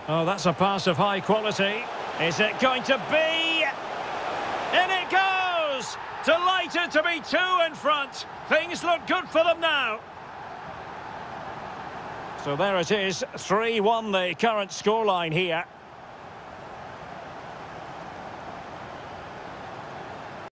Oh, that's a pass of high quality. Is it going to be? In it goes! Delighted to be two in front. Things look good for them now. So there it is, 3-1 the current scoreline here.